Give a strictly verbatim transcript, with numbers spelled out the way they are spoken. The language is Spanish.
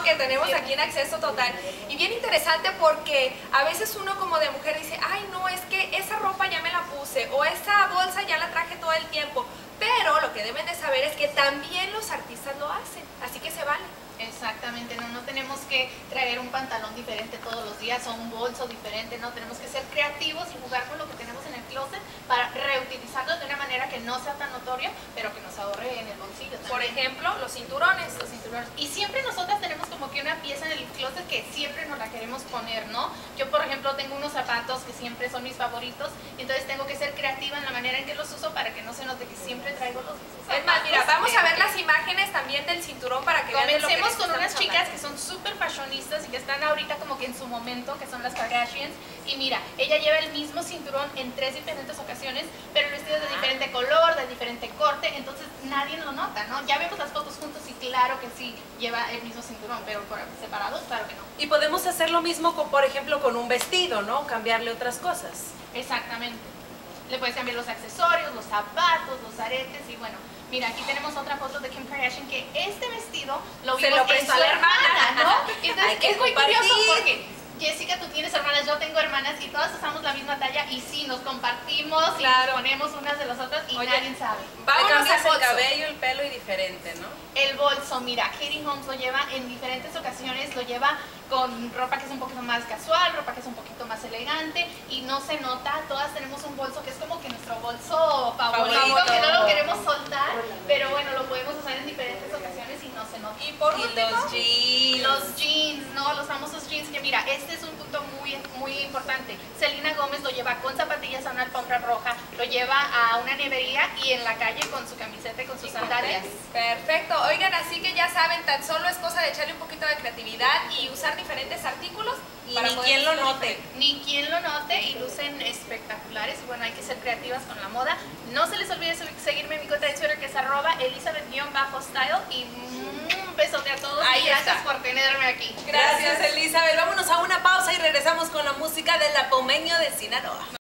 que tenemos aquí en Acceso Total. Y bien interesante porque a veces uno como de mujer dice, ay no, es que esa ropa ya me la puse o esa bolsa ya la traje todo el tiempo. Pero lo que deben de saber es que también los artistas lo hacen, así que se vale. Exactamente, no, no tenemos que traer un pantalón diferente todos los días o un bolso diferente, no, tenemos que ser creativos y jugar con lo que tenemos en el closet para reutilizarlo de una manera que no sea tan notorio, pero que nos ahorre en el bolsillo también. Por ejemplo, los cinturones. Los cinturones. Y siempre nosotras tenemos como que una pieza en el closet que siempre nos la queremos poner, ¿no? Yo, por ejemplo, tengo unos zapatos que siempre son mis favoritos, y entonces tengo que ser creativa en la manera en que los uso para que no se note que siempre traigo los mismos zapatos. Es más, mira, vamos a ver las imágenes también del cinturón para que vean de lo que les con unas estamos chicas hablando. que son súper fashionistas y que están ahorita como que en su momento, que son las Kardashians, y mira, ella lleva el mismo cinturón en tres diferentes ocasiones, pero el vestido es de diferente color, de diferente corte, entonces nadie lo nota, ¿no? Ya vemos las fotos juntos y claro que sí, lleva el mismo cinturón, pero por separados, claro que no. Y podemos hacer lo mismo con, por ejemplo, con un vestido, ¿no? Cambiarle otras cosas. Exactamente. Le puedes cambiar los accesorios, los zapatos, los aretes y bueno. Mira, aquí tenemos otra foto de Kim Kardashian que este vestido lo Se vimos lo prestó en su a la hermana, ¿no? Entonces Hay que es muy compartir. curioso porque Jessica, tú tienes hermanas, yo tengo hermanas y todas usamos la misma talla y sí, nos compartimos Claro. y ponemos unas de las otras y Oye, nadie sabe. Le Vámonos al cambias el bolso. cabello, el pelo y diferente, ¿no? El bolso, mira, Katie Holmes lo lleva en diferentes ocasiones, lo lleva con ropa que es un poquito más casual, ropa que es un poquito más elegante y no se nota, todas tenemos un bolso que es como que nuestro bolso favorito, Favorito. que no lo queremos soltar, pero bueno, lo podemos usar en diferentes ocasiones y no se nota. Y por Y último, los jeans. Los jeans, ¿no? Los famosos jeans que mira, este es un punto muy, muy importante. Selena Gómez lo lleva con zapatillas a una alfombra roja, lo lleva a una nevería y en la calle con su camiseta y con sus sandalias. perfecto. Oigan, así que ya saben, tan solo es cosa de echarle un poquito de creatividad y usar diferentes artículos. Y para ni poder quien lo lucir note. diferente. Ni quien lo note y lucen espectaculares. Y bueno, hay que ser creativas con la moda. No se les olvide seguirme en mi cuenta de Twitter que es arroba Elizabeth-style y mm, un besote a todos Ahí y gracias está. por tenerme aquí. Gracias, Elizabeth. Vámonos a una pausa y regresamos con la música del Apomeño de Sinaloa.